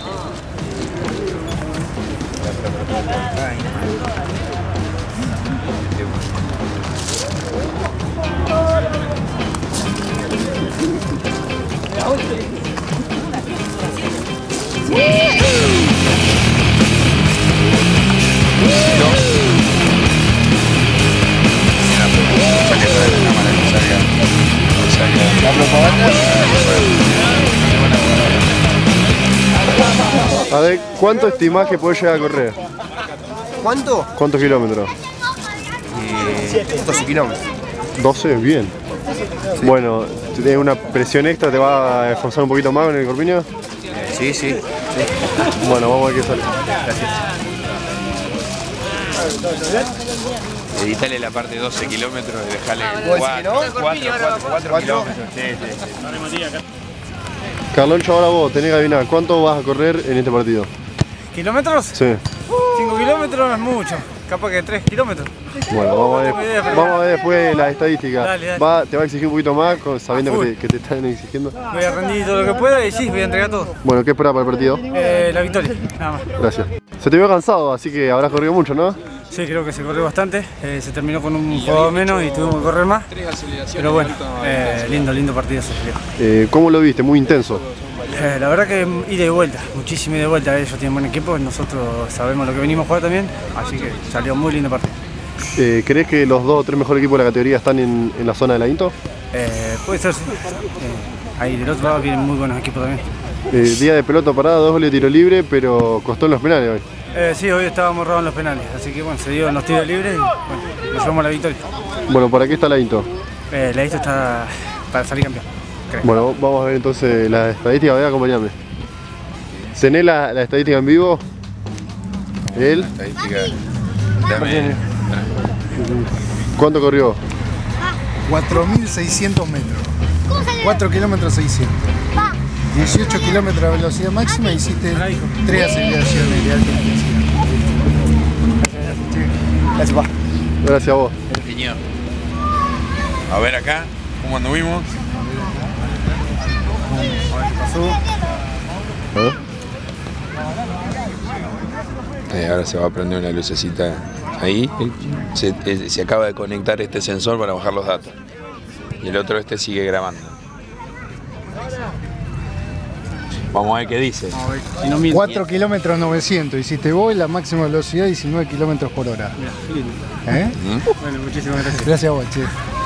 A ver, ¿cuánto estimás que podés llegar a correr? ¿Cuánto? ¿Cuántos kilómetros? 12 kilómetros. 12, bien. Bueno, ¿tienes una presión extra? ¿Te va a esforzar un poquito más con el corpiño? Sí, sí. Bueno, vamos a ver qué sale. Gracias. Editale la parte 12 kilómetros y dejale 4 kilómetros. Sí. Carloncho, ahora vos tenés que adivinar, ¿cuánto vas a correr en este partido? ¿Kilómetros? Sí. 5 kilómetros no es mucho, capaz que 3 kilómetros. Bueno, vamos a ver después las estadísticas. Dale. ¿Te va a exigir un poquito más sabiendo que te están exigiendo? Voy a rendir todo lo que pueda y sí, voy a entregar todo. Bueno, ¿qué esperás para el partido? La victoria, nada más. Gracias. Se te vio cansado, así que habrás corrido mucho, ¿no? Sí, creo que se corrió bastante, se terminó con un juego menos y tuvimos que correr más. Pero bueno, lindo partido se salió. ¿Cómo lo viste? Muy intenso. La verdad que ida y vuelta, muchísima ida y vuelta. Ellos tienen buen equipo, nosotros sabemos lo que venimos a jugar también, así que salió muy lindo partido. ¿Crees que los 2 o 3 mejores equipos de la categoría están en la zona de la INTO? Puede ser, sí. Ahí del otro lado vienen muy buenos equipos también. Día de pelota parada, 2 goles de tiro libre, pero costó en los penales hoy. Sí, hoy estábamos robados en los penales, así que bueno, se dio en los tiros libres y bueno, nos llevamos la victoria. Bueno, ¿para qué está la INTO? La INTO está para salir campeón, creo. Bueno, vamos a ver entonces las estadísticas, voy a acompañarme. ¿Tenés la estadística en vivo? ¿Él? Estadística. Dame. ¿Cuánto corrió? 4.600 metros. 4 kilómetros 600. 18 kilómetros de velocidad máxima, hiciste 3 aceleraciones de alta intensidad. Gracias a vos. Señor. A ver acá, ¿cómo anduvimos? Ahora se va a prender una lucecita ahí. Se acaba de conectar este sensor para bajar los datos. Y el otro sigue grabando. Vamos a ver qué dice. 4 kilómetros 900 hiciste vos y la máxima velocidad 19 kilómetros por hora. Mira, lindo. ¿Eh? Bueno, muchísimas gracias. Gracias a vos, che.